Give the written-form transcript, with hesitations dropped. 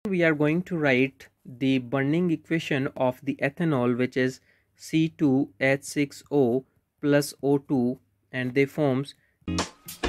we are going to write the burning equation of the ethanol, which is C2H6O plus O2, and they forms